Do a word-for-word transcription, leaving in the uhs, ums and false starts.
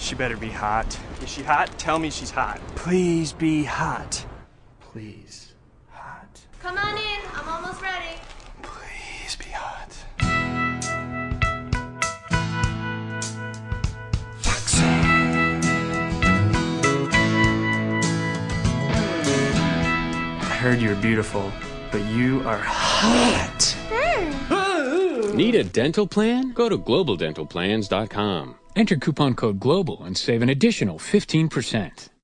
She better be hot. Is she hot? Tell me she's hot. Please be hot. Please. Hot. Come on in. I'm almost ready. Please be hot. I heard you're beautiful, but you are hot. Need a dental plan? Go to global dental plans dot com. Enter coupon code GLOBAL and save an additional fifteen percent.